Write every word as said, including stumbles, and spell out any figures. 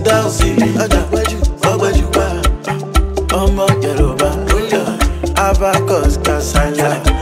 ga òsì ọjà péjú ọgbẹ́jú bá ọmọ Yorùbá Abacus Kasala.